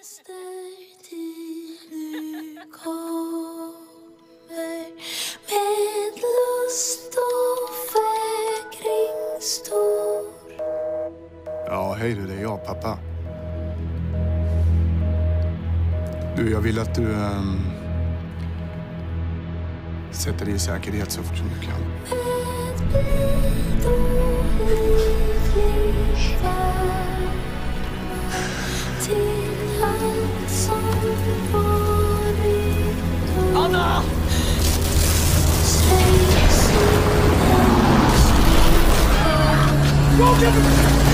Tid nu kommer med lust och fägring stor. Ja, hej du, det är jag, pappa. Du, jag vill att du sätter dig i säkerhet så fort som du kan. Med blid och livlig färd till allt som varit då. Anna! Säg så Go, get him!